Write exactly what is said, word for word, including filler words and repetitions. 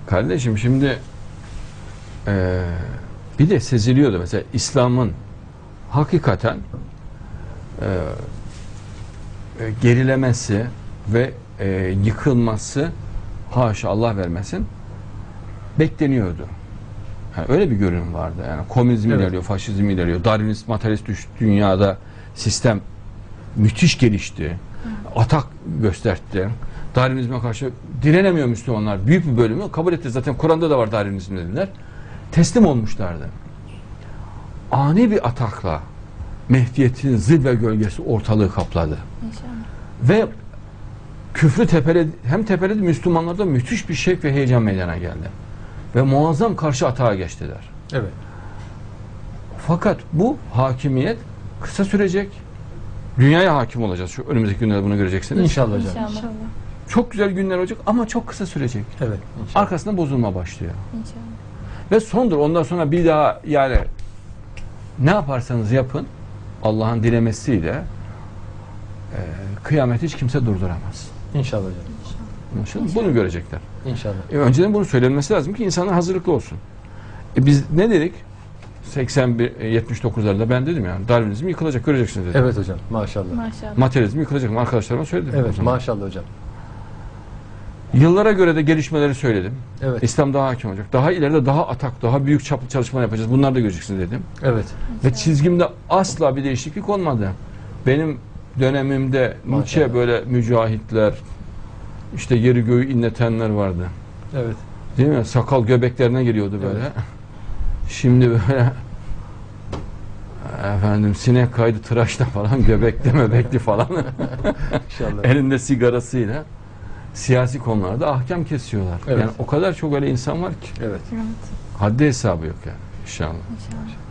Kardeşim şimdi e, bir de seziliyordu mesela İslam'ın hakikaten e, e, gerilemesi ve e, yıkılması, haşa Allah vermesin, bekleniyordu. Yani öyle bir görünüm vardı. Yani komünizm Evet. ilerliyor, faşizm ilerliyor, Darwinist, materyalist düş- dünyada sistem müthiş gelişti. Atak gösterdi. Darwinizme karşı direnemiyor Müslümanlar. Büyük bir bölümü kabul etti. Zaten Kur'an'da da var Darwinizm dediler. Teslim olmuşlardı. Ani bir atakla Mehdiyet'in zirve gölgesi ortalığı kapladı. İnşallah. Ve küfrü tepeledi, hem tepeledi, Müslümanlarda müthiş bir şevk ve heyecan meydana geldi. Ve muazzam karşı atağa geçtiler. Evet. Fakat bu hakimiyet kısa sürecek. Dünyaya hakim olacağız. Şu önümüzdeki günlerde bunu göreceksiniz. İnşallah hocam. İnşallah. İnşallah. Çok güzel günler olacak ama çok kısa sürecek. Evet. İnşallah. Arkasında bozulma başlıyor. İnşallah. Ve sondur. Ondan sonra bir daha yani ne yaparsanız yapın Allah'ın dilemesiyle e, kıyameti hiç kimse durduramaz. İnşallah hocam. Anlaşıldı mı? Bunu görecekler. İnşallah. E, önceden bunu söylenmesi lazım ki insanlar hazırlıklı olsun. E, biz ne dedik? seksen bir yetmiş dokuzlarda ben dedim ya, Darwinizm yıkılacak, göreceksiniz dedim. Evet hocam. Maşallah. Maşallah. Materyalizm yıkılacak. Arkadaşlarıma söyledim. o Evet. zaman. Maşallah hocam. Yıllara göre de gelişmeleri söyledim. Evet. İslam daha hakim olacak. Daha ileride daha atak, daha büyük çaplı çalışma yapacağız. Bunları da göreceksiniz dedim. Evet. Ve çizgimde asla bir değişiklik olmadı. Benim dönemimde nice Maşallah. böyle mücahitler, işte yeri göğü inletenler vardı. Evet. Değil mi? Sakal göbeklerine geliyordu böyle. Evet. Şimdi böyle efendim sinek kaydı tıraşla falan, göbekli möbekli falan. İnşallah. Elinde sigarasıyla siyasi konularda ahkam kesiyorlar. Evet. Yani o kadar çok öyle insan var ki Evet. Evet. haddi hesabı yok yani inşallah. İnşallah.